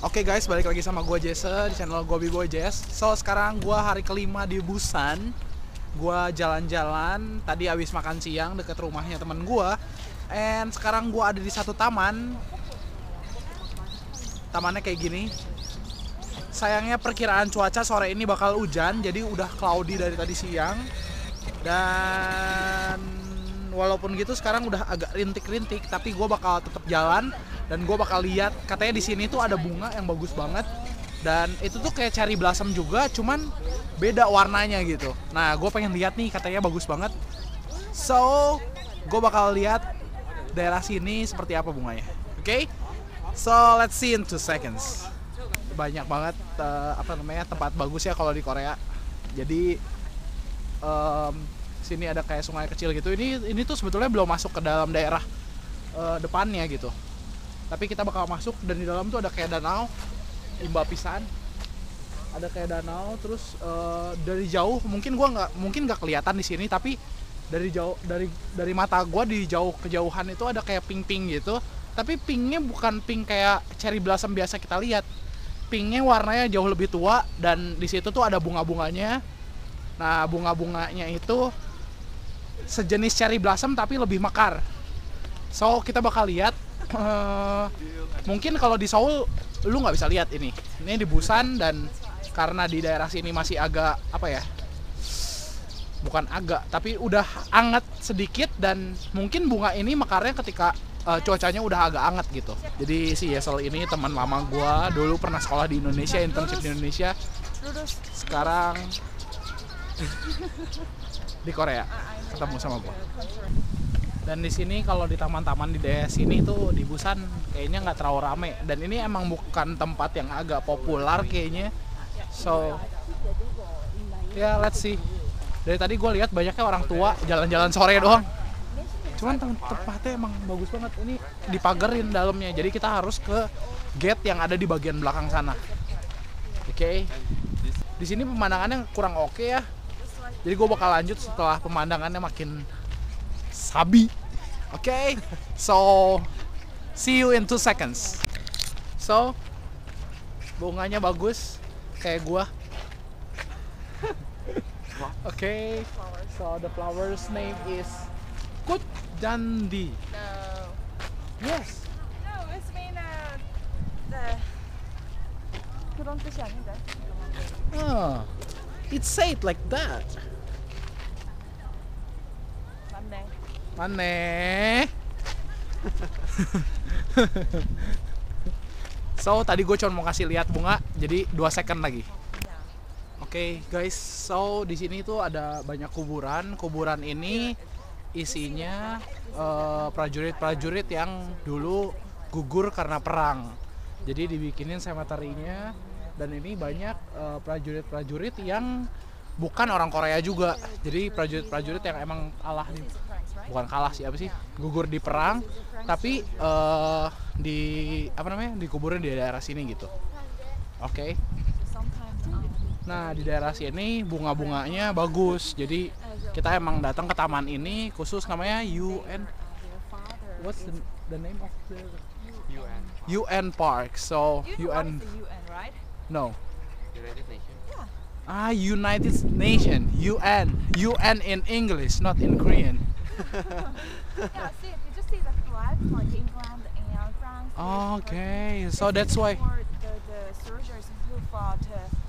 Oke guys, balik lagi sama gue Jesse di channel Gobi Boy Jess. So sekarang gue hari kelima di Busan. Gue jalan-jalan, tadi habis makan siang deket rumahnya temen gue. And sekarang gue ada di satu taman. Tamannya kayak gini. Sayangnya perkiraan cuaca sore ini bakal hujan, jadi udah cloudy dari tadi siang. Dan walaupun gitu sekarang udah agak rintik-rintik, tapi gue bakal tetap jalan dan gue bakal lihat. Katanya di sini tuh ada bunga yang bagus banget dan itu tuh kayak cherry blossom juga, cuman beda warnanya gitu. Nah, gue pengen lihat nih, katanya bagus banget. So, gue bakal lihat daerah sini seperti apa bunganya. Oke? So, let's see in 2 seconds. Banyak banget tempat bagus ya kalau di Korea. Jadi sini ada kayak sungai kecil gitu. Ini tuh sebetulnya belum masuk ke dalam daerah depannya gitu. Tapi kita bakal masuk dan di dalam tuh ada kayak danau, imba pisan. Ada kayak danau, terus dari jauh mungkin nggak kelihatan di sini, tapi dari jauh dari mata gua di kejauhan itu ada kayak pink-pink gitu. Tapi pinknya bukan pink kayak cherry blossom biasa kita lihat. Pinknya warnanya jauh lebih tua dan di situ tuh ada bunga-bunganya. Nah, bunga-bunganya itu sejenis cherry blossom tapi lebih mekar. So, kita bakal lihat. Mungkin kalau di Seoul lu nggak bisa lihat ini. Ini di Busan, dan karena di daerah sini masih agak bukan agak, tapi udah anget sedikit, dan mungkin bunga ini mekarnya ketika cuacanya udah agak anget gitu. Jadi si Yesel ini teman lama gua, dulu pernah sekolah di Indonesia, internship di Indonesia. Sekarang di Korea ketemu sama gua. Dan di sini kalau di taman-taman di daerah sini tuh di Busan kayaknya nggak terlalu rame, dan ini emang bukan tempat yang agak populer kayaknya. So ya, let's see. Dari tadi gue lihat banyaknya orang tua jalan-jalan sore doang. Cuman tempatnya emang bagus banget. Ini dipagerin dalamnya, jadi kita harus ke gate yang ada di bagian belakang sana. Oke. Di sini pemandangannya kurang oke ya. Jadi gue bakal lanjut setelah pemandangannya makin sabi. Oke. So, see you in 2 seconds. So, bunganya bagus kayak gua. Okay. So the flower's name is Kutjandi. No. Yes. No, it's mean the 그런 뜻이 아닌데. Oh, it's said like that. 맞네. Mana? So tadi gue cuma mau kasih lihat bunga, jadi 2 second lagi. Oke, guys, so di sini tuh ada banyak kuburan. Kuburan ini isinya prajurit-prajurit yang dulu gugur karena perang. Jadi dibikinin semeterinya, dan ini banyak prajurit-prajurit yang bukan orang Korea juga. Jadi prajurit-prajurit yang emang kalah sih, gugur di perang, tapi dikuburin di daerah sini gitu. Oke. Nah, di daerah sini bunga-bunganya bagus. Jadi kita emang datang ke taman ini khusus, namanya UN. What's the name of the UN Park? So UN. UN, right? No. United Nations. Yeah. United Nations. UN in English, not in Korean. Yeah. See, did you see the flag like England and France? Okay, so that's why. For the soldiers who fought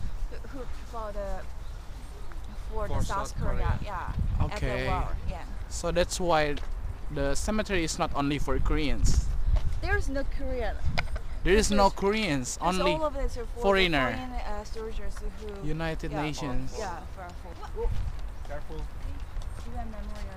for the For South South Korea. Korea. Yeah. Okay. At the war. Yeah. So that's why the cemetery is not only for Koreans. There's no Korean. There is no Because Koreans, only all of this are for foreigner. The foreign soldiers who. United Yeah. Nations. Yeah. Careful. UN Memorial.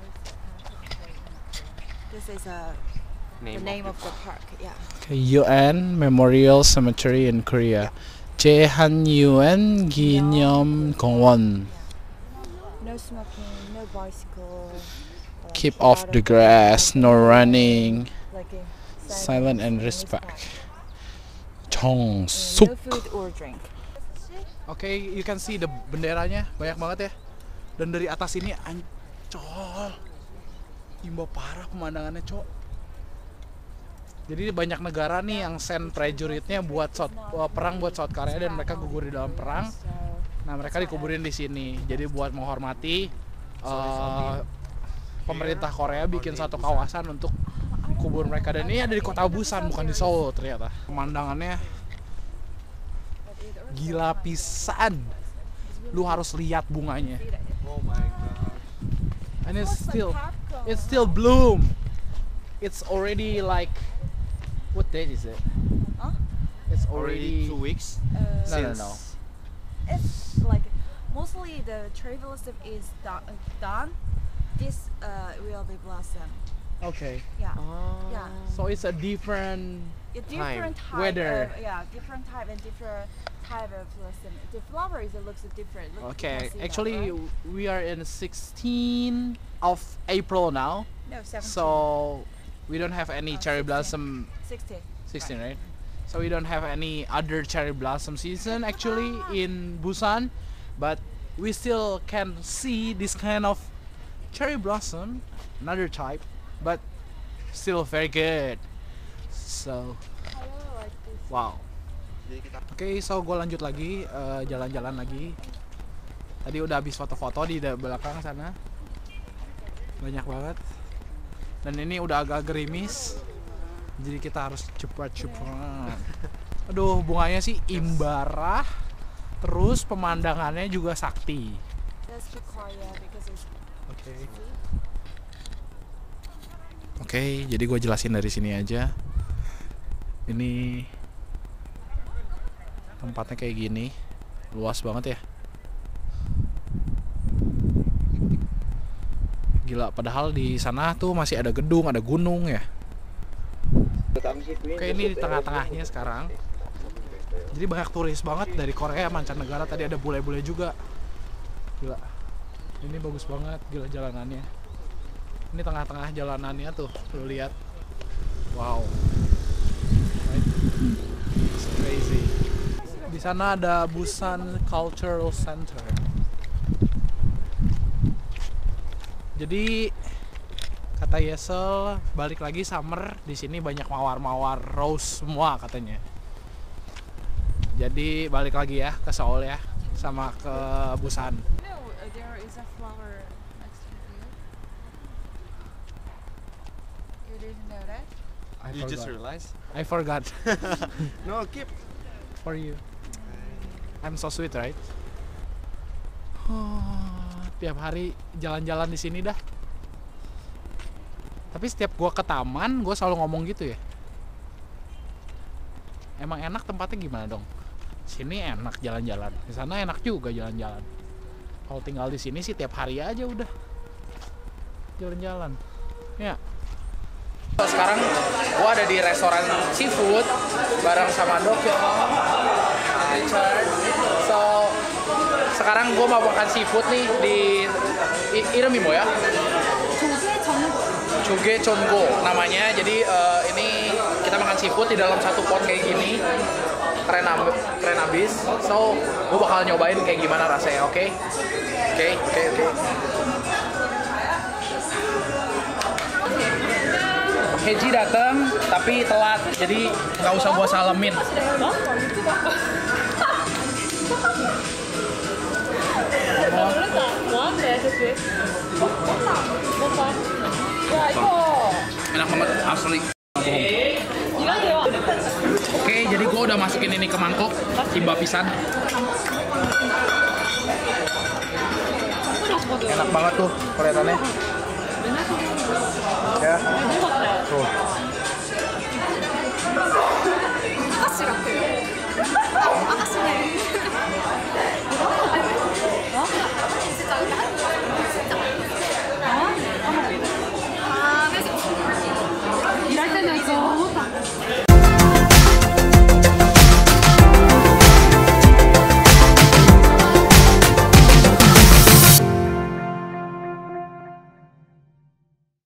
This is the name of the park. Yeah. Okay, UN Memorial Cemetery in Korea. 제한유엔 기념공원. No smoking, no bicycle. Keep off the grass, no running. Like Silent and respect. No 정숙. food or drink. Okay, you can see the benderanya banyak banget ya. Dan dari atas ini ancol. Imba parah pemandangannya, Cok. Jadi banyak negara nih yang send prajuritnya buat perang buat South Korea dan mereka gugur di dalam perang. Nah, mereka dikuburin di sini. Jadi buat menghormati pemerintah Korea bikin satu kawasan untuk kubur mereka, dan ini ada di kota Busan bukan di Seoul ternyata. Pemandangannya gila pisan. Lu harus lihat bunganya. Oh my god. And it's still bloom. It's already like, what date is it? Huh? It's Already already 2 weeks No. It's like mostly the cherry blossom is done. This will be blossom. Okay. Yeah. Oh. Yeah. So it's a different. A different type Weather. different type and different type of blossom. The flowers it looks different. Look, you Okay. can see that, Actually, right? we are in 16th of April now, No, 17. so we don't have any cherry 16. blossom. 16. 16, right? So we don't have any other cherry blossom season actually in Busan, but we still can see this kind of cherry blossom, another type, but still very good. So, I really like this. wow. Jadi kita Oke, so gue lanjut lagi, jalan-jalan lagi. Tadi udah habis foto-foto di belakang sana, banyak banget. Dan ini udah agak gerimis, jadi kita harus cepat-cepat. Aduh, bunganya sih imbarah, terus pemandangannya juga sakti. Let's to Korea because it's Oke. sweet. Oke, jadi gue jelasin dari sini aja. Ini tempatnya kayak gini, luas banget ya. Gila, padahal di sana tuh masih ada gedung, ada gunung ya. Oke, ini di tengah-tengahnya sekarang. Jadi banyak turis banget dari Korea, mancanegara. Tadi ada bule-bule juga. Gila, ini bagus banget, gila jalanannya. Ini tengah-tengah jalanannya tuh, lu lihat. Wow. Right? It's crazy. Di sana ada Busan Cultural Center. Jadi kata Yesel balik lagi summer, di sini banyak mawar-mawar rose semua katanya. Jadi balik lagi ya ke Seoul ya, sama ke Busan. No, there is a flower next to you. You didn't know that? You just realized? I forgot. No, keep. For you. I'm so sweet, right? Tiap hari jalan-jalan di sini dah. Tapi setiap gua ke taman, gua selalu ngomong gitu ya. Emang enak tempatnya gimana dong? Sini enak jalan-jalan, di sana enak juga jalan-jalan. Kalau tinggal di sini sih tiap hari aja udah jalan-jalan. Ya. Sekarang gua ada di restoran seafood bareng sama Dokyo, Richard. So sekarang gua mau makan seafood nih di 이름이 뭐야? 조개 전고 namanya. Jadi ini kita makan seafood di dalam satu pot kayak gini. Keren abis. So gua bakal nyobain kayak gimana rasanya, oke? Oke. Heji datang tapi telat, jadi nggak usah gua salamin. Enak banget asli. Oke, jadi gua udah masukin ini ke mangkok, timba pisan. Enak banget tuh kelihatannya. Ya. Tuh. 아가씨 같아요. 아가씨